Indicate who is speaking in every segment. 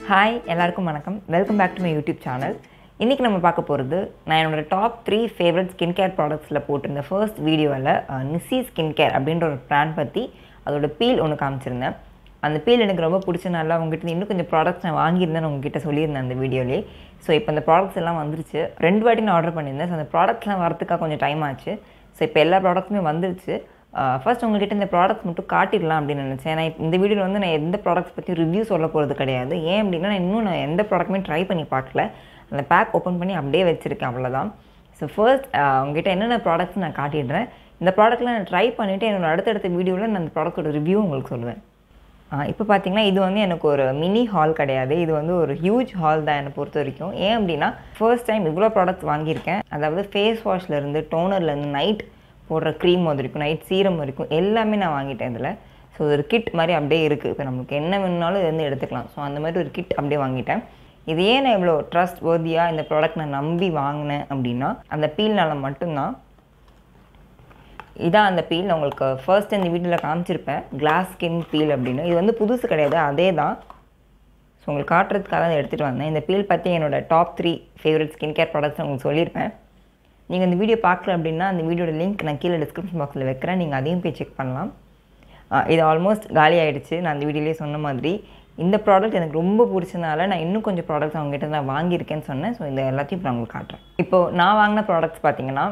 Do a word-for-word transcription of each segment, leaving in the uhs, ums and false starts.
Speaker 1: Hi, எல்லாருக்கும் வணக்கம். Welcome back to my YouTube channel. இன்னைக்கு நம்ம பார்க்க போறது நான் என்னோட டாப் three favorite skincare productsல போட்டிருந்த first வீடியோல Nicci Skincare அப்படிங்கற ஒரு பிராண்ட் பத்தி அதோட பீல் ஒன்னு காமிச்சிருந்தேன். அந்த பீல் எனக்கு ரொம்ப பிடிச்சனால உங்ககிட்ட இன்னும் கொஞ்சம் ப்ராடக்ட்ஸ் நான் வாங்கி இருந்தேன் உங்ககிட்ட சொல்லியிருந்தேன் அந்த வீடியோலயே. சோ இப்போ அந்த ப்ராடக்ட்ஸ் எல்லாம் வந்துருச்சு. ரெண்டு வாட்டி நான் ஆர்டர் பண்ணியிருந்தேன். சோ அந்த ப்ராடக்ட்ஸ்லாம் வரதுக்கு கொஞ்சம் டைம் ஆச்சு. சோ இப்போ எல்லா ப்ராடக்ட்ஸுமே வந்துருச்சு. ஃபர்ஸ்ட் உங்ககிட்ட இந்த ப்ராடக்ட்ஸ் மட்டும் காட்டிடலாம் அப்படின்னு நினச்சேன். நான் இந்த வீடியோவில் வந்து நான் எந்த ப்ராடக்ட்ஸ் பற்றி ரிவ்யூ சொல்ல போகிறது கிடையாது. ஏன் அப்படின்னா நான் இன்னும் நான் எந்த ப்ராடக்ட்டுமே ட்ரை பண்ணி பார்க்கல. அந்த பேக் ஓப்பன் பண்ணி அப்படியே வச்சுருக்கேன், அவ்வளோதான். ஸோ ஃபர்ஸ்ட் உங்ககிட்ட என்னென்ன ப்ராடக்ட்ஸ் நான் காட்டிடுறேன். இந்த ப்ராடக்ட்லாம் நான் ட்ரை பண்ணிவிட்டு என்னோட அடுத்தடுத்த வீடியோவில் நான் அந்த ப்ராடக்ட்டோட ரிவ்யூ உங்களுக்கு சொல்லுவேன். இப்போ பார்த்தீங்கன்னா இது வந்து எனக்கு ஒரு மினி ஹால் கிடையாது, இது வந்து ஒரு ஹியூஜ் ஹால் தான் என்னை பொறுத்த வரைக்கும். ஏன் அப்படின்னா ஃபர்ஸ்ட் டைம் இவ்வளோ ப்ராடக்ட்ஸ் வாங்கியிருக்கேன். அதாவது ஃபேஸ் வாஷ்லேருந்து டோனர்லேருந்து நைட் போடுற க்ரீம் வரைக்கும் நைட் சீரம் வரைக்கும் எல்லாமே நான் வாங்கிட்டேன் இதில். ஸோ ஒரு கிட் மாதிரி அப்படியே இருக்குது. இப்போ நமக்கு என்ன வேணுனாலும் இது வந்து எடுத்துக்கலாம். ஸோ அந்த மாதிரி ஒரு கிட் அப்படியே வாங்கிட்டேன். இது ஏன் நான் இவ்வளோ ட்ரஸ்ட் வர்தியாக இந்த ப்ராடக்ட் நான் நம்பி வாங்கினேன் அப்படின்னா அந்த பீல்னால் மட்டும்தான். இதான் அந்த பீல். நான் உங்களுக்கு ஃபர்ஸ்ட் இந்த வீடியோவில் காமிச்சிருப்பேன் கிளாஸ் ஸ்கின் பீல் அப்படின்னு. இது வந்து புதுசு கிடையாது, அதே தான். ஸோ உங்களுக்கு காட்டுறதுக்காக தான் எடுத்துகிட்டு வந்தேன். இந்த பீல் பற்றி என்னோட top three favourite skin care products உங்களுக்கு சொல்லியிருப்பேன். நீங்கள் இந்த வீடியோ பார்க்கல அப்படின்னா அந்த வீடியோட லிங்க் நான் கீழே டிஸ்கிரிப்ஷன் பாக்ஸில் வைக்கிறேன், நீங்கள் அதையும் போய் செக் பண்ணலாம். இது ஆல்மோஸ்ட் காலி ஆகிடுச்சு. நான் அந்த வீடியோலேயே சொன்ன மாதிரி இந்த ப்ராடக்ட் எனக்கு ரொம்ப பிடிச்சதுனால நான் இன்னும் கொஞ்சம் ப்ராடக்ட்ஸ் அவங்ககிட்ட நான் வாங்கியிருக்கேன்னு சொன்னேன். ஸோ இந்த எல்லாத்தையும் இப்போ நான் உங்களுக்கு காட்டுறேன். இப்போது நான் வாங்கின ப்ராடக்ட்ஸ் பார்த்தீங்கன்னா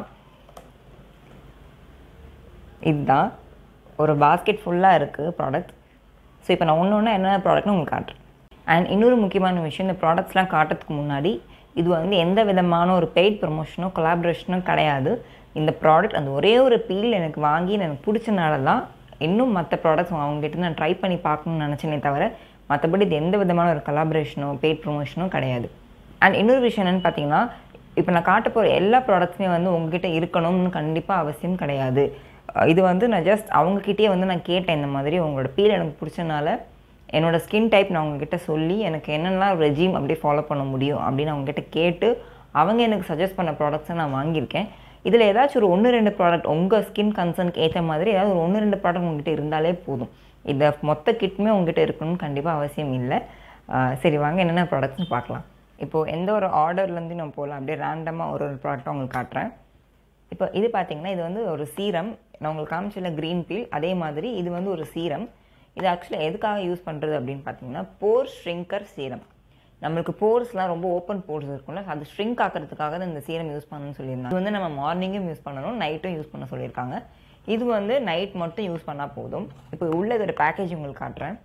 Speaker 1: இதுதான். ஒரு பாஸ்கெட் ஃபுல்லாக இருக்குது ப்ராடக்ட். ஸோ இப்போ நான் ஒன்று ஒன்று என்ன ப்ராடக்ட்னு உங்களுக்கு காட்டுறேன். அண்ட் இன்னொரு முக்கியமான விஷயம், இந்த ப்ராடக்ட்ஸ்லாம் காட்டுறதுக்கு முன்னாடி இது வந்து எந்த விதமான ஒரு பெய்ட் ப்ரொமோஷனோ கொலாபரேஷனோ கிடையாது. இந்த ப்ராடக்ட் அந்த ஒரே ஒரு பீல் எனக்கு வாங்கி எனக்கு பிடிச்சனால தான் இன்னும் மற்ற ப்ராடக்ட்ஸ் அவங்ககிட்ட நான் ட்ரை பண்ணி பார்க்கணும்னு நினச்சேனே தவிர மற்றபடி இது எந்த விதமான ஒரு கொலாபரேஷனோ பெய்ட் ப்ரொமோஷனோ கிடையாது. அண்ட் இன்னொரு விஷயம் என்னென்னு பார்த்தீங்கன்னா, இப்போ நான் காட்ட போகிற எல்லா ப்ராடக்ட்ஸுமே வந்து உங்ககிட்ட இருக்கணும்னு கண்டிப்பாக அவசியம் கிடையாது. இது வந்து நான் ஜஸ்ட் அவங்கக்கிட்டே வந்து நான் கேட்டேன், இந்த மாதிரி உங்களோட பீல் எனக்கு பிடிச்சனால என்னோடய ஸ்கின் டைப் நான் அவங்கக்கிட்ட சொல்லி எனக்கு என்னென்னலாம் ரெஜீம் அப்படியே ஃபாலோ பண்ண முடியும் அப்படின்னு அவங்ககிட்ட கேட்டு அவங்க எனக்கு சஜஸ்ட் பண்ண ப்ராடக்ட்ஸை நான் வாங்கியிருக்கேன். இதில் ஏதாச்சும் ஒரு ஒன்று ரெண்டு ப்ராடக்ட் உங்கள் ஸ்கின் கன்சர்னுக்கு ஏற்ற மாதிரி ஏதாவது ஒரு ஒன்று ரெண்டு ப்ராடக்ட் உங்ககிட்ட இருந்தாலே போதும். இதை மொத்த கிட்டுமே உங்ககிட்ட இருக்கணும்னு கண்டிப்பாக அவசியம் இல்லை. சரி, வாங்க என்னென்ன ப்ராடக்ட்ஸ்னு பார்க்கலாம். இப்போது எந்த ஒரு ஆர்டர்லேருந்து நம்ம போகலாம், அப்படியே ரேண்டமாக ஒரு ஒரு ப்ராடக்ட்டாக உங்களுக்கு காட்டுறேன். இப்போ இது பார்த்திங்கன்னா இது வந்து ஒரு சீரம். நான் உங்களுக்கு காமிச்சில க்ரீன் பீல், அதே மாதிரி இது வந்து ஒரு சீரம். இது ஆக்சுவலாக எதுக்காக யூஸ் பண்ணுறது அப்படின்னு பார்த்தீங்கன்னா போர் ஷ்ரிங்கர் சீரம். நம்மளுக்கு போர்ஸ்லாம் ரொம்ப ஓப்பன் போர்ஸ் இருக்கும்ல, அது ஷ்ரிங்க் ஆக்கிறதுக்காக தான் இந்த சீரம் யூஸ் பண்ணணும்னு சொல்லியிருந்தாங்க. இது வந்து நம்ம மார்னிங்கும் யூஸ் பண்ணணும், நைட்டும் யூஸ் பண்ண சொல்லியிருக்காங்க. இது வந்து நைட் மட்டும் யூஸ் பண்ணால் போதும். இப்போ உள்ள இதோட பேக்கேஜ் உங்களுக்கு காட்டுறேன்.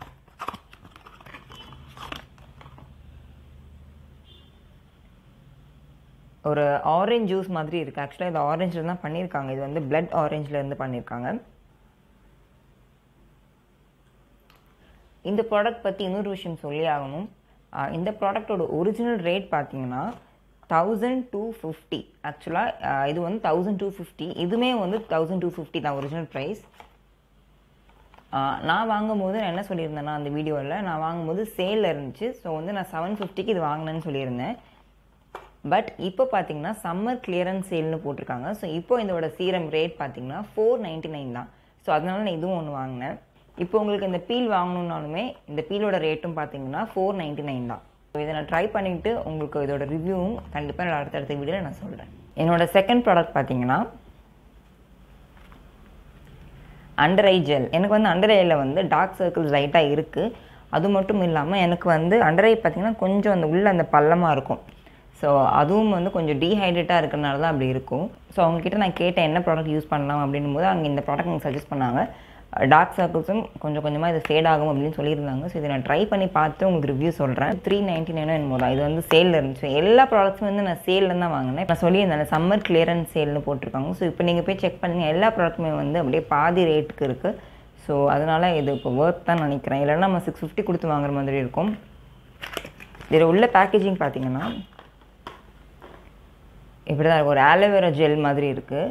Speaker 1: ஒரு ஆரஞ்சு ஜூஸ் மாதிரி இருக்குது. ஆக்சுவலாக இது ஆரஞ்சில் தான் பண்ணியிருக்காங்க. இது வந்து பிளட் ஆரஞ்சில் இருந்து பண்ணியிருக்காங்க. இந்த ப்ராடக்ட் பற்றி இன்னொரு விஷயம் சொல்லி ஆகணும். இந்த ப்ராடக்டோட ஒரிஜினல் ரேட் பார்த்தீங்கன்னா தௌசண்ட் டூ ஃபிஃப்டி. ஆக்சுவலாக இது வந்து தௌசண்ட் டூ ஃபிஃப்டி இதுவுமே வந்து தௌசண்ட் டூ ஃபிஃப்டி தான் ஒரிஜினல் ப்ரைஸ். நான் வாங்கும்போது நான் என்ன சொல்லியிருந்தேன்னா அந்த வீடியோவில் நான் வாங்கும்போது சேலில் இருந்துச்சு. ஸோ வந்து நான் செவன் ஃபிஃப்டிக்கு இது வாங்கினேன்னு சொல்லியிருந்தேன். பட் இப்போ பார்த்தீங்கன்னா சம்மர் கிளியரன்ஸ் சேல்னு போட்டிருக்காங்க. ஸோ இப்போ இதோட சீரம் ரேட் பார்த்தீங்கன்னா ஃபோர் நைன்ட்டி நைன் தான். ஸோ அதனால நான் இதுவும் ஒன்று வாங்கினேன். இப்போ உங்களுக்கு இந்த பீல் வாங்கணுன்னாலுமே இந்த பீலோட ரேட்டும் பார்த்தீங்கன்னா ஃபோர் நைன்ட்டி நைன் தான். ஸோ இதை நான் ட்ரை பண்ணிவிட்டு உங்களுக்கு இதோட ரிவ்யூவும் கண்டிப்பாக நான் அடுத்தடுத்த வீடியோவில் நான் சொல்கிறேன். என்னோட செகண்ட் ப்ராடக்ட் பார்த்தீங்கன்னா அண்டர் ஐ ஜெல். எனக்கு வந்து அண்டர் ஐயில் வந்து டார்க் சர்க்கிள்ஸ் லைட்டாக இருக்குது. அது மட்டும் இல்லாமல் எனக்கு வந்து அண்டர் ஐ பார்த்தீங்கன்னா கொஞ்சம் அந்த உள்ள அந்த பள்ளமாக இருக்கும். ஸோ அதுவும் வந்து கொஞ்சம் டீஹைட்ரேட்டாக இருக்கிறனால தான் அப்படி இருக்கும். ஸோ அவங்ககிட்ட நான் கேட்டேன் என்ன ப்ராடக்ட் யூஸ் பண்ணலாம் அப்படின்னும் போது அங்கே இந்த ப்ராடக்ட் எனக்கு சஜஸ்ட் பண்ணாங்க. டார்க் சர்க்கிள்ஸும் கொஞ்சம் கொஞ்சமாக இது ஃபேட் ஆகும் அப்படின்னு சொல்லியிருந்தாங்க. ஸோ இதை நான் ட்ரை பண்ணி பார்த்து உங்களுக்கு ரிவ்யூ சொல்கிறேன். த்ரீ நைன்ட்டி நைனோ என்னமோ தான். இது வந்து சேலில் இருந்துச்சு. எல்லா ப்ராடக்ட்ஸும் வந்து நான் சேலில் தான் வாங்கினேன். நான் சொல்லியிருந்தேன் சம்மர் கிளியரன்ஸ் சேல்னு போட்டிருக்காங்க. ஸோ இப்போ நீங்கள் போய் செக் பண்ணுங்கள், எல்லா ப்ராடக்ட்டுமே வந்து அப்படியே பாதி ரேட்டுக்கு இருக்குது. ஸோ அதனால் இது இப்போ ஒர்த் தான் நினைக்கிறேன். இல்லைன்னா நம்ம சிக்ஸ் ஃபிஃப்டி கொடுத்து வாங்குற மாதிரி இருக்கும். இதில் உள்ள பேக்கேஜிங் பார்த்தீங்கன்னா இப்படி தான் ஒரு ஆலோவேரா ஜெல் மாதிரி இருக்குது.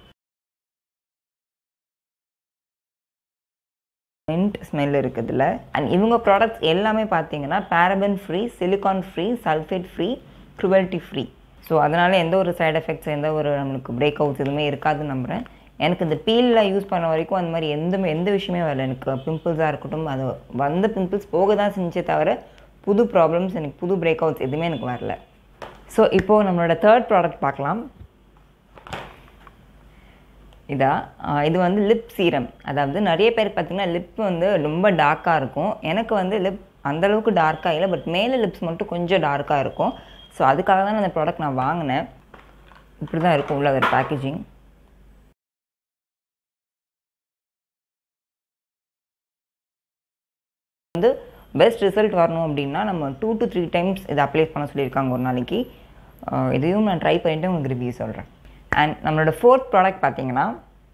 Speaker 1: மின்ட் ஸ்மெல் இருக்குது இதில். அண்ட் இவங்க ப்ராடக்ட்ஸ் எல்லாமே பார்த்தீங்கன்னா paraben free, silicone free, sulphate free, cruelty free. So அதனால் எந்த ஒரு சைட் எஃபெக்ட்ஸ் எந்த ஒரு நம்மளுக்கு பிரேக் அவுட்ஸ் எதுவுமே இருக்காதுன்னு நம்புகிறேன். எனக்கு இந்த பீலில் யூஸ் பண்ண வரைக்கும் அந்த மாதிரி எந்த எந்த விஷயமே வரல. எனக்கு பிம்பிள்ஸாக இருக்கட்டும், அது வந்த பிம்பிள்ஸ் போக தான் செஞ்சே தவிர புது ப்ராப்ளம்ஸ் எனக்கு புது பிரேக் அவுட்ஸ் எதுவுமே எனக்கு வரல. ஸோ இப்போது நம்மளோட தேர்ட் ப்ராடக்ட் பார்க்கலாம். இதா இது வந்து லிப் சீரம். அதாவது நிறைய பேர் பார்த்திங்கன்னா லிப் வந்து ரொம்ப டார்க்காக இருக்கும். எனக்கு வந்து லிப் அந்தளவுக்கு டார்க்காக இல்லை, பட் மேலே லிப்ஸ் மட்டும் கொஞ்சம் டார்க்காக இருக்கும். ஸோ அதுக்காக தான் அந்த ப்ராடக்ட் நான் வாங்கினேன். இப்படி தான் இருக்கும் உள்ள ஒரு பேக்கேஜிங். வந்து பெஸ்ட் ரிசல்ட் வரணும் அப்படின்னா நம்ம டூ டு த்ரீ டைம்ஸ் இதை அப்ளை பண்ண சொல்லியிருக்காங்க ஒரு நாளைக்கு. இதையும் நான் ட்ரை பண்ணிவிட்டு உங்களுக்கு ரிவ்யூ சொல்கிறேன். அண்ட் நம்மளோட ஃபோர்த் ப்ராடக்ட் பார்த்தீங்கன்னா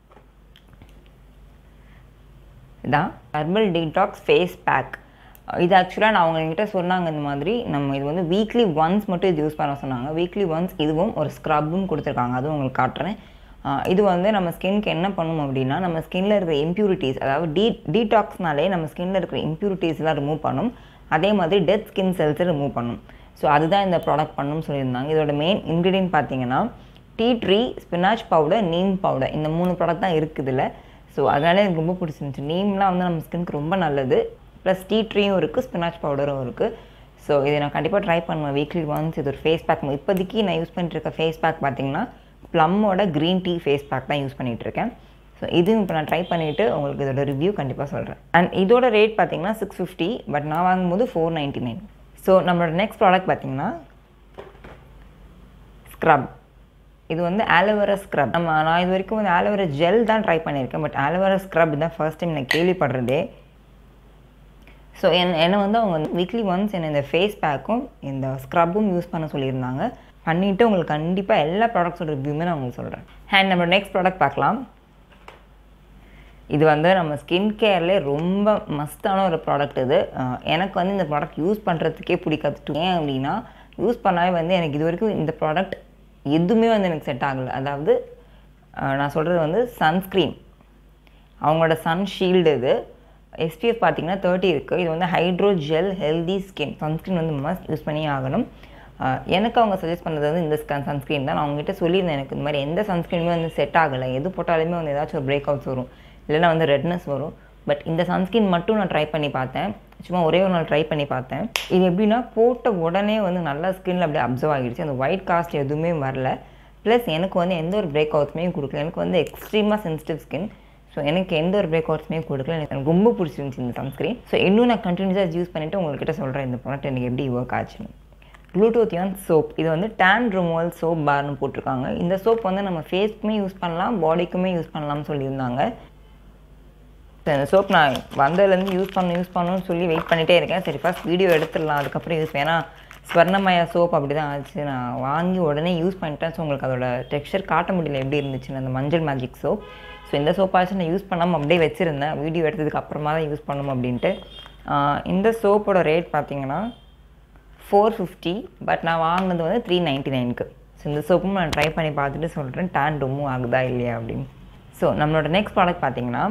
Speaker 1: இதான் ஹெர்பல் டீடாக்ஸ் ஃபேஸ் பேக். இது ஆக்சுவலாக நான் அவங்கக்கிட்ட சொன்னாங்க இந்த மாதிரி நம்ம இது வந்து வீக்லி ஒன்ஸ் மட்டும் இது யூஸ் பண்ண சொன்னாங்க. வீக்லி ஒன்ஸ் இதுவும் ஒரு ஸ்க்ரப்பும் கொடுத்துருக்காங்க, அதுவும் உங்களுக்கு காட்டுறேன். இது வந்து நம்ம ஸ்கின்க்கு என்ன பண்ணும் அப்படின்னா நம்ம ஸ்கின்னில் இருக்கிற இம்ப்யூரிட்டிஸ், அதாவது டீ டீடாக்ஸ்னாலே நம்ம ஸ்கின்னில் இருக்கிற இம்ப்யூரிட்டிஸ்லாம் ரிமூவ் பண்ணும். அதே மாதிரி டெட் ஸ்கின் செல்ஸை ரிமூவ் பண்ணும். ஸோ அதுதான் இந்த ப்ராடக்ட் பண்ணணும்னு சொல்லியிருந்தாங்க. இதோட மெயின் இன்க்ரீடியன்ட் பார்த்தீங்கன்னா tea tree, spinach powder, neem powder, இந்த மூணு ப்ராடக்ட் தான் இருக்குதுல்ல. ஸோ அதனால எனக்கு ரொம்ப பிடிச்சிருந்துச்சு. நீம்லாம் வந்து நம்ம ஸ்கின்க்கு ரொம்ப நல்லது. ப்ளஸ் டீ ட்ரீயும் இருக்குது, ஸ்பினாச் பவுடரும் இருக்குது. ஸோ இதை நான் கண்டிப்பாக ட்ரை பண்ணுவேன் வீக்லி ஒன்ஸ். இது ஒரு ஃபேஸ் பேக். இப்போதைக்கு நான் யூஸ் பண்ணிட்டு இருக்க ஃபேஸ் பேக் பார்த்தீங்கன்னா ப்ளம்மோட க்ரீன் டீ ஃபேஸ் பேக் தான் யூஸ் பண்ணிகிட்ருக்கேன். ஸோ இதுவும் இப்போ நான் ட்ரை பண்ணிவிட்டு உங்களுக்கு இதோட ரிவ்யூ கண்டிப்பாக சொல்கிறேன். அண்ட் இதோட ரேட் பார்த்தீங்கன்னா சிக்ஸ் ஃபிஃப்டி, பட் நான் வாங்கும்போது ஃபோர் நைன்ட்டி நைன். ஸோ நம்மளோட நெக்ஸ்ட் ப்ராடக்ட் பார்த்தீங்கன்னா ஸ்க்ரப். இது வந்து ஆலோவேரா ஸ்க்ரப். நம்ம நான் இது வரைக்கும் வந்து ஆலோவேரா ஜெல் தான் ட்ரை பண்ணியிருக்கேன், பட் ஆலோவேரா ஸ்க்ரப் தான் ஃபர்ஸ்ட் டைம் நான் கேள்விப்படுறதே. ஸோ என் என்னை வந்து அவங்க வந்து வீக்லி ஒன்ஸ் என்னை இந்த ஃபேஸ் பேக்கும் இந்த ஸ்க்ரப்பும் யூஸ் பண்ண சொல்லியிருந்தாங்க. பண்ணிவிட்டு உங்களுக்கு கண்டிப்பாக எல்லா ப்ராடக்ட்ஸோட ரிவ்யூமே நான் உங்களுக்கு சொல்கிறேன். அண்ட் நம்ம நெக்ஸ்ட் ப்ராடக்ட் பார்க்கலாம். இது வந்து நம்ம ஸ்கின் கேர்லேயே ரொம்ப மஸ்தான ஒரு ப்ராடக்ட். இது எனக்கு வந்து இந்த ப்ராடக்ட் யூஸ் பண்ணுறதுக்கே பிடிக்காது. ஏன் அப்படின்னா யூஸ் பண்ணாவே வந்து எனக்கு இது வரைக்கும் இந்த ப்ராடக்ட் எதுவுமே வந்து எனக்கு செட் ஆகலை. அதாவது நான் சொல்கிறது வந்து சன்ஸ்க்ரீன், அவங்களோட சன் ஷீல்டு. இது எஸ்பிஎஃப் பார்த்தீங்கன்னா தேர்ட்டி இருக்குது. இது வந்து hydro gel healthy skin sunscreen வந்து மஸ்ட் யூஸ் பண்ணி ஆகணும். எனக்கு அவங்க சஜஸ்ட் பண்ணது வந்து இந்த சன்ஸ்க்ரீன் தான். நான் அவங்ககிட்ட சொல்லியிருந்தேன் எனக்கு இந்த மாதிரி எந்த சன்ஸ்க்ரீனுமே வந்து செட் ஆகலை, எது போட்டாலுமே வந்து ஏதாச்சும் ஒரு பிரேக் அவுட்ஸ் வரும், இல்லைனா வந்து ரெட்னஸ் வரும். பட் இந்த சன்ஸ்க்ரீன் மட்டும் நான் ட்ரை பண்ணி பார்த்தேன். சும்மா ஒரே ஒரு நாள் ட்ரை பண்ணி பார்த்தேன். இது எப்படின்னா போட்ட உடனே வந்து நல்லா ஸ்கின்னில் அப்படியே அப்சர்வ் ஆகிடுச்சு. அந்த ஒயிட் காஸ்ட் எதுவுமே வரல. ப்ளஸ் எனக்கு வந்து எந்த ஒரு பிரேக் அவுட்ஸுமே கொடுக்கல. எனக்கு வந்து எக்ஸ்ட்ரீமாக சென்சிட்டிவ் ஸ்கின். ஸோ எனக்கு எந்த ஒரு பிரேக் அவுட்ஸுமே கொடுக்கல. எனக்கு ரொம்ப பிடிச்சிருந்துச்சு இந்த சன்ஸ்க்ரீன். ஸோ இன்னும் நான் கண்டினியூஸாக யூஸ் பண்ணிவிட்டு உங்கள்கிட்ட சொல்கிறேன் இந்த ப்ராடக்ட் எனக்கு எப்படி ஒர்க் ஆச்சுன்னு. Glutathione soap. இது வந்து டேன் ரிமூவல் சோப் பார்னு போட்டிருக்காங்க. இந்த சோப் வந்து நம்ம ஃபேஸ்க்குமே யூஸ் பண்ணலாம், பாடிக்குமே யூஸ் பண்ணலாம்னு சொல்லியிருந்தாங்க. இந்த சோப் நான் வந்ததுலேருந்து யூஸ் பண்ணணும் யூஸ் பண்ணணும்னு சொல்லி வெயிட் பண்ணிகிட்டே இருக்கேன். சரி ஃபஸ்ட் வீடியோ எடுத்துடலாம், அதுக்கப்புறம் யூஸ். ஏன்னா ஸ்வர்ணமயா சோப் அப்படி தான் ஆச்சு. நான் வாங்கி உடனே யூஸ் பண்ணிட்டேன். ஸோ உங்களுக்கு அதோட டெக்ஸ்சர் காட்ட முடியல எப்படி இருந்துச்சுன்னு, அந்த மஞ்சள் மேஜிக் சோப். ஸோ இந்த சோப்பாச்சும் நான் யூஸ் பண்ணாமல் அப்படியே வச்சுருந்தேன், வீடியோ எடுத்ததுக்கு அப்புறமா தான் யூஸ் பண்ணணும் அப்படின்ட்டு. இந்த சோப்போட ரேட் பார்த்தீங்கன்னா ஃபோர் ஃபிஃப்டி, பட் நான் வாங்கினது வந்து த்ரீ நைன்ட்டி நைனுக்கு. ஸோ இந்த சோப்பும் நான் ட்ரை பண்ணி பார்த்துட்டு சொல்கிறேன் டேன் ரிமூவ் ஆகுதா இல்லையா அப்படின்னு. ஸோ நம்மளோட நெக்ஸ்ட் ப்ராடக்ட் பார்த்தீங்கன்னா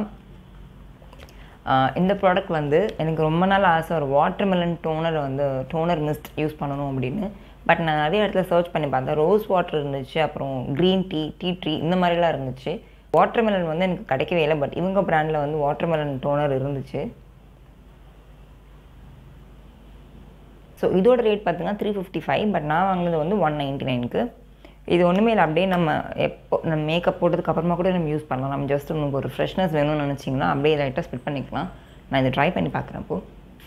Speaker 1: இந்த ப்ராடக்ட் வந்து எனக்கு ரொம்ப நாள் ஆசை, ஒரு வாட்டர்மெலன் டோனர் வந்து டோனர் மிஸ்ட் யூஸ் பண்ணணும் அப்படின்னு. பட் நான் நிறைய இடத்துல சர்ச் பண்ணி பார்த்தேன். ரோஸ் வாட்டர் இருந்துச்சு, அப்புறம் க்ரீன் டீ, டீ ட்ரீ இந்த மாதிரிலாம் இருந்துச்சு. வாட்டர்மெலன் வந்து எனக்கு கிடைக்கவே இல்லை. பட் இவங்க பிராண்டில் வந்து வாட்டர்மெலன் டோனர் இருந்துச்சு. ஸோ இதோட ரேட் பார்த்தீங்கன்னா த்ரீ ஃபிஃப்டி ஃபைவ், பட் நான் வாங்கினது வந்து ஒன் நைன்ட்டி நைனுக்கு. இது ஒன்றுமே இல்லை, அப்படியே நம்ம எப்போ நம்ம மேக்கப் போட்டதுக்கு அப்புறமா கூட நம்ம யூஸ் பண்ணலாம். நம்ம ஜஸ்ட் நமக்கு ஒரு ஃப்ரெஷ்னஸ் வேணும்னு நினச்சிங்கன்னா அப்படியே லைட்டாக ஸ்ப்ரெட் பண்ணிக்கலாம். நான் இதை ட்ரை பண்ணி பார்க்குறேன். இப்போது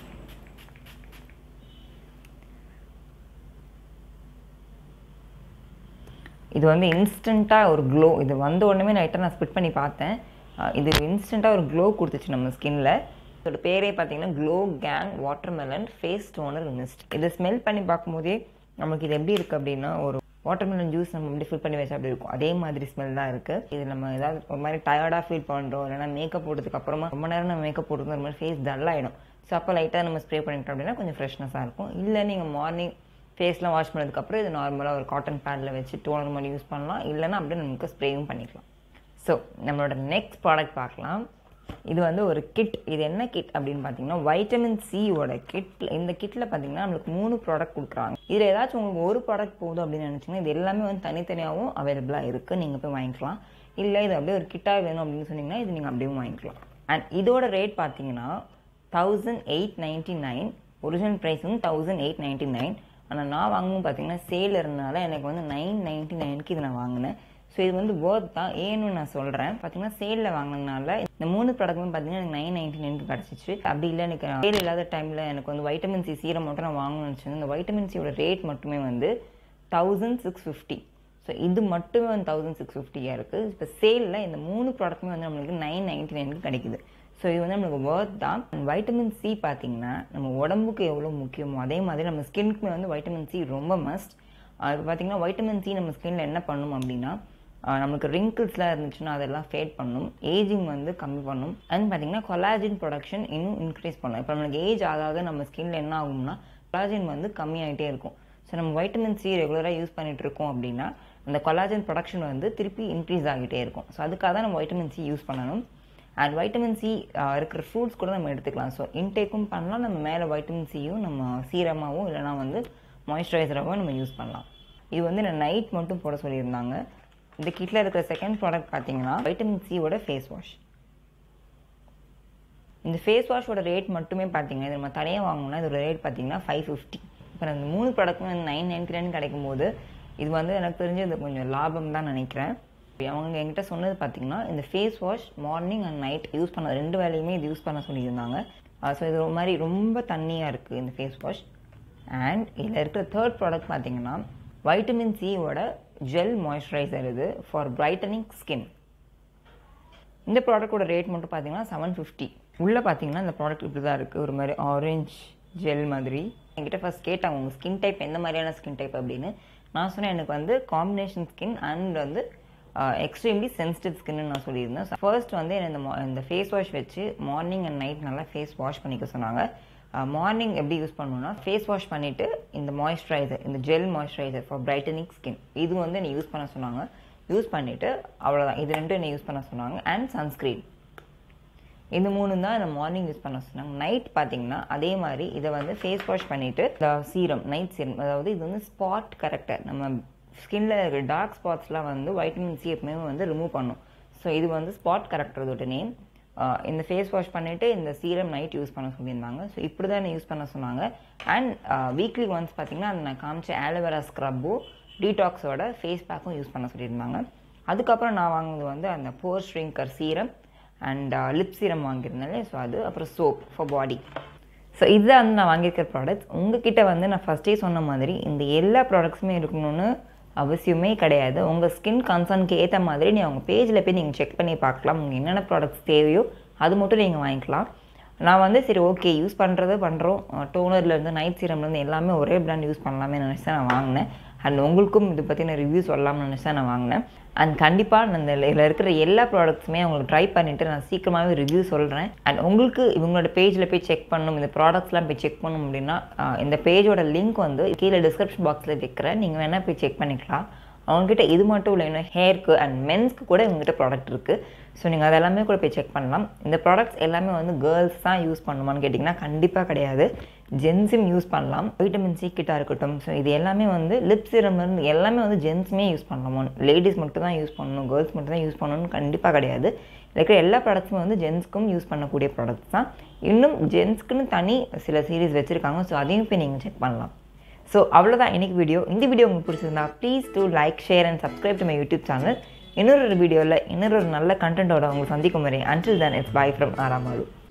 Speaker 1: இது வந்து இன்ஸ்டண்ட்டாக ஒரு க்ளோ. இது வந்த உடனே லைட்டாக நான் ஸ்ப்ரெட் பண்ணி பார்த்தேன். இது இன்ஸ்டண்ட்டாக ஒரு க்ளோ கொடுத்துச்சு நம்ம ஸ்கின்னில். இதோட பேரே பார்த்தீங்கன்னா glow gang watermelon face toner mist. இதை ஸ்மெல் பண்ணி பார்க்கும்போதே நமக்கு இது எப்படி இருக்குது அப்படின்னா ஒரு வாட்டர்மெலன் ஜூஸ் நம்ம எப்படி ஃபில் பண்ணி வச்சா அப்படி இருக்கும், அதே மாதிரி ஸ்மெல் தான் இருக்குது. இது நம்ம ஏதாவது ஒரு மாதிரி டயர்டாக ஃபீல் பண்ணுறோம், இல்லைனா மேக்கப் போட்டதுக்கு அப்புறமா ரொம்ப நேரம் நம்ம மேக்கப் போட்டுருந்தோம், ஒரு மாதிரி ஃபேஸ் டல் ஆகிடும். ஸோ அப்போ லைட்டாக நம்ம ஸ்ப்ரே பண்ணிட்டோம் அப்படின்னா கொஞ்சம் ஃப்ரெஷ்னஸாக இருக்கும். இல்லை நீங்கள் மார்னிங் ஃபேஸ்லாம் வாஷ் பண்ணதுக்கப்புறம் இது நார்மலாக ஒரு காட்டன் பேடில் வச்சு டோனர் மாதிரி யூஸ் பண்ணலாம், இல்லைனா அப்படியே நமக்கு ஸ்ப்ரேயும் பண்ணிக்கலாம். ஸோ நம்மளோட நெக்ஸ்ட் ப்ராடக்ட் பார்க்கலாம். இது வந்து ஒரு கிட். இது என்ன கிட் அப்படின்னு பார்த்தீங்கன்னா வைட்டமின் சியோட கிட். இந்த கிட்டில் பார்த்தீங்கன்னா நம்மளுக்கு மூணு ப்ராடக்ட் கொடுக்குறாங்க. இதில் ஏதாச்சும் உங்களுக்கு ஒரு ப்ராடக்ட் போதும் அப்படின்னு நினச்சிங்கன்னா இது எல்லாமே வந்து தனித்தனியாகவும் அவைலபிளாக இருக்குது, நீங்கள் போய் வாங்கிக்கலாம். இல்லை இது அப்படியே ஒரு கிட்டாக வேணும் அப்படின்னு சொன்னீங்கன்னா இது நீங்கள் அப்படியே வாங்கிக்கலாம். அண்ட் இதோட ரேட் பார்த்தீங்கன்னா thousand eight ninety nine original price வந்து தௌசண்ட் எயிட் நைன்ட்டி நைன் ஆனால் நான் வாங்கணும் பார்த்தீங்கன்னா சேல் இருந்தனால எனக்கு வந்து நைன் நைன்ட்டி நைனுக்கு இதை நான் வாங்கினேன். ஸோ இது வந்து ஒர்த் தான். ஏன்னு நான் சொல்கிறேன். பார்த்தீங்கன்னா சேலில் வாங்கினதுனால இந்த மூணு ப்ராடக்ட்மே பார்த்தீங்கன்னா எனக்கு நைன் நைன்ட்டி நைனுக்கு கிடச்சிச்சு. அப்படி இல்லை எனக்கு சேல் இல்லாத டைமில் எனக்கு வந்து வைட்டமின் சி சீரம் மட்டும் நான் வாங்கணும்னு நினச்சேன். இந்த வைட்டமின் சியோட ரேட் மட்டுமே வந்து தௌசண்ட் சிக்ஸ் ஃபிஃப்டி. ஸோ இது மட்டுமே வந்து தௌசண்ட் சிக்ஸ் ஃபிஃப்டியாக இருக்குது. இப்போ சேலில் இந்த மூணு ப்ராடக்ட்டுமே வந்து நம்மளுக்கு நைன் நைன்ட்டி நைனுக்கு கிடைக்குது. ஸோ இது வந்து நம்மளுக்கு ஒர்த் தான். வைட்டமின் சி பார்த்தீங்கன்னா நம்ம உடம்புக்கு எவ்வளோ முக்கியமோ அதே மாதிரி நம்ம ஸ்கின்னுக்குமே வந்து வைட்டமின் சி ரொம்ப மஸ்ட். இப்போ பார்த்தீங்கன்னா வைட்டமின் சி நம்ம ஸ்கின்னில் என்ன பண்ணும் அப்படின்னா நமக்கு ரிங்கிள்ஸ்லாம் இருந்துச்சுன்னா அதெல்லாம் ஃபேட் பண்ணும், ஏஜிங் வந்து கம்மி பண்ணும், அண்ட் பார்த்தீங்கன்னா கொலாஜின் ப்ரொடக்ஷன் இன்னும் இன்க்ரீஸ் பண்ணும். இப்போ நம்மளுக்கு ஏஜ் ஆகாத நம்ம ஸ்கின்ல என்ன ஆகும்னா கொலாஜின் வந்து கம்மியாகிட்டே இருக்கும். ஸோ நம்ம வைட்டமின் சி ரெகுலராக யூஸ் பண்ணிட்டு இருக்கோம் அப்படின்னா அந்த கொலாஜின் ப்ரொடக்ஷன் வந்து திருப்பி இன்க்ரீஸ் ஆகிட்டே இருக்கும். ஸோ அதுக்காக தான் நம்ம வைட்டமின் சி யூஸ் பண்ணணும். அண்ட் வைட்டமின் சி இருக்கிற ஃப்ரூட்ஸ் கூட நம்ம எடுத்துக்கலாம். ஸோ இன்டேக்கும் பண்ணலாம். நம்ம மேலே வைட்டமின் சியும் நம்ம சீரமாகவும் இல்லைனா வந்து மாய்ஸ்சரைசராகவும் நம்ம யூஸ் பண்ணலாம். இது வந்து நான் நைட் மட்டும் போட சொல்லியிருந்தாங்க. இந்த கிட்டில் இருக்கிற செகண்ட் ப்ராடக்ட் பார்த்தீங்கன்னா வைட்டமின் சியோட ஃபேஸ் வாஷ். இந்த ஃபேஸ் வாஷோட ரேட் மட்டுமே பார்த்தீங்கன்னா இது நம்ம தனியாக வாங்கணும்னா இதோட ரேட் பார்த்தீங்கன்னா ஃபைவ் ஃபிஃப்டி. இப்போ இந்த மூணு ப்ராடக்ட்டும் வந்து நைன் நைன்ட்டி நைன் கிடைக்கும் போது இது வந்து எனக்கு தெரிஞ்சு இது கொஞ்சம் லாபம் தான் நினைக்கிறேன். அவங்க என்கிட்ட சொன்னது பார்த்தீங்கன்னா இந்த face wash morning and night use பண்ண ரெண்டு வேலையுமே இது யூஸ் பண்ண சொல்லியிருந்தாங்க. ஸோ இது ஒரு மாதிரி ரொம்ப தண்ணியாக இருக்குது இந்த ஃபேஸ் வாஷ். அண்ட் இதில் இருக்கிற தேர்ட் ப்ராடக்ட் பார்த்தீங்கன்னா வைட்டமின் சியோட ஜெல் மாய்ஸ்சரைசர் இது ஃபார் பிரைட்டனிங் ஸ்கின். இந்த ப்ராடக்டோட ரேட் மட்டும் பார்த்தீங்கன்னா செவன் ஃபிஃப்டி. உள்ளே பார்த்தீங்கன்னா இந்த ப்ராடக்ட் இப்படி தான் இருக்குது, ஒரு மாதிரி ஆரஞ்ச் ஜெல் மாதிரி. என்கிட்ட ஃபர்ஸ்ட் கேட்டாங்க உங்கள் ஸ்கின் டைப் எந்த மாதிரியான ஸ்கின் டைப் அப்படின்னு. நான் சொன்னேன் எனக்கு வந்து காம்பினேஷன் ஸ்கின் அண்ட் வந்து எக்ஸ்ட்ரீம்லி சென்சிட்டிவ் ஸ்கின்னு நான் சொல்லியிருந்தேன். ஃபர்ஸ்ட் வந்து இந்த இந்த ஃபேஸ் வாஷ் வச்சு மார்னிங் அண்ட் நைட் நல்லா ஃபேஸ் வாஷ் பண்ணிக்க சொன்னாங்க. மார்னிங் எப்படி யூஸ் பண்ணணும்னா ஃபேஸ் வாஷ் பண்ணிவிட்டு இந்த மாய்ஸ்சரைசர் இந்த gel moisturiser for brightening skin இது வந்து என்னை யூஸ் பண்ண சொன்னாங்க. யூஸ் பண்ணிவிட்டு அவ்வளோதான், இது ரெண்டும் என்னை யூஸ் பண்ண சொன்னாங்க. அண்ட் சன்ஸ்க்ரீன் இந்த மூணு தான் என்ன மார்னிங் யூஸ் பண்ண சொன்னாங்க. நைட் பார்த்தீங்கன்னா அதே மாதிரி இதை வந்து ஃபேஸ் வாஷ் பண்ணிவிட்டு சீரம் நைட் சீரம், அதாவது இது வந்து ஸ்பாட் கரெக்டர். நம்ம ஸ்கின்ல இருக்கிற டார்க் ஸ்பாட்ஸ்லாம் வந்து வைட்டமின் சி எப்பவுமே வந்து ரிமூவ் பண்ணும். ஸோ இது வந்து ஸ்பாட் கரெக்டர் இதோட நேம். இந்த ஃபேஸ் வாஷ் பண்ணிவிட்டு இந்த சீரம் நைட் யூஸ் பண்ண சொல்லியிருந்தாங்க. ஸோ இப்படி தான் யூஸ் பண்ண சொன்னாங்க. அண்ட் வீக்லி ஒன்ஸ் பார்த்தீங்கன்னா நான் காமிச்ச ஆலோவேரா ஸ்க்ரப்பும் டீடாக்ஸோட ஃபேஸ் பேக்கும் யூஸ் பண்ண சொல்லியிருந்தாங்க. அதுக்கப்புறம் நான் வாங்கினது வந்து அந்த pore shrinker serum and lip serum வாங்கியிருந்தேன். ஸோ அது அப்புறம் சோப் ஃபார் பாடி. ஸோ இதுதான் வந்து நான் வாங்கியிருக்கிற ப்ராடக்ட்ஸ். உங்ககிட்ட வந்து நான் ஃபஸ்ட்டே சொன்ன மாதிரி இந்த எல்லா ப்ராடக்ட்ஸுமே இருக்கணும்னு அவசியமே கிடையாது. உங்கள் ஸ்கின் கன்சர்னுக்கு ஏற்ற மாதிரி நீ அவங்க பேஜில் போய் நீங்கள் செக் பண்ணி பார்க்கலாம். உங்களுக்கு என்னென்ன ப்ராடக்ட்ஸ் தேவையோ அது மட்டும் நீங்கள் வாங்கிக்கலாம். நான் வந்து சரி ஓகே யூஸ் பண்ணுறது பண்ணுறோம், டோனர்லேருந்து நைட் சீரம்லேருந்து எல்லாமே ஒரே பிராண்ட் யூஸ் பண்ணலாமே நினச்சி தான் நான் வாங்கினேன். அண்ட் உங்களுக்கும் இதை பற்றி நான் ரிவ்யூ சொல்லலாம்னு நினச்சி தான் நான் வாங்கினேன். அண்ட் கண்டிப்பாக நான் இந்த இதில் இருக்கிற எல்லா ப்ராடக்ட்ஸுமே உங்களுக்கு ட்ரை பண்ணிவிட்டு நான் சீக்கிரமாகவே ரிவ்யூ சொல்கிறேன். அண்ட் உங்களுக்கு இவங்களோட பேஜில் போய் செக் பண்ணணும், இந்த ப்ராடக்ட்ஸ்லாம் போய் செக் பண்ணணும் அப்படின்னா இந்த பேஜோட லிங்க் வந்து கீழே டிஸ்கிரிப்ஷன் பாக்ஸில் வைக்கிறேன். நீங்கள் வேணால் போய் செக் பண்ணிக்கலாம். அவங்ககிட்ட இது மட்டும் இல்லை, இன்னும் ஹேருக்கு அண்ட் மென்ஸ்க்கு கூட இவங்ககிட்ட ப்ராடக்ட் இருக்குது. ஸோ நீங்கள் அதெல்லாமே கூட போய் செக் பண்ணலாம். இந்த ப்ராடக்ட்ஸ் எல்லாமே வந்து கேர்ள்ஸ் தான் யூஸ் பண்ணுமான்னு கேட்டிங்கன்னா கண்டிப்பாக கிடையாது, ஜென்ஸும் யூஸ் பண்ணலாம். வைட்டமின் சி கிட்டாக இருக்கட்டும், ஸோ இது எல்லாமே வந்து லிப் சீரம்லேருந்து எல்லாமே வந்து ஜென்ஸுமே யூஸ் பண்ணலாமா, லேடிஸ் மட்டும் தான் யூஸ் பண்ணணும், கேர்ள்ஸ் மட்டும் தான் யூஸ் பண்ணணும்னு கண்டிப்பாக கிடையாது. இருக்கிற எல்லா ப்ராடக்ட்ஸுமே வந்து ஜென்ஸ்க்கும் யூஸ் பண்ணக்கூடிய ப்ராடக்ட்ஸ் தான். இன்னும் ஜென்ஸ்க்குன்னு தனி சில சீரீஸ் வச்சுருக்காங்க. ஸோ அதையும் போய் நீங்கள் செக் பண்ணலாம். ஸோ அவ்வளோதான் இன்றைக்கி வீடியோ. இந்த வீடியோ உங்களுக்கு பிடிச்சிருந்தா please do like, share and subscribe to my YouTube channel. இன்னொரு வீடியோவில் இன்னொரு நல்ல கண்டென்ட்டோட உங்களுக்கு சந்திக்கும் வரை until then it's bye from Aaramalu.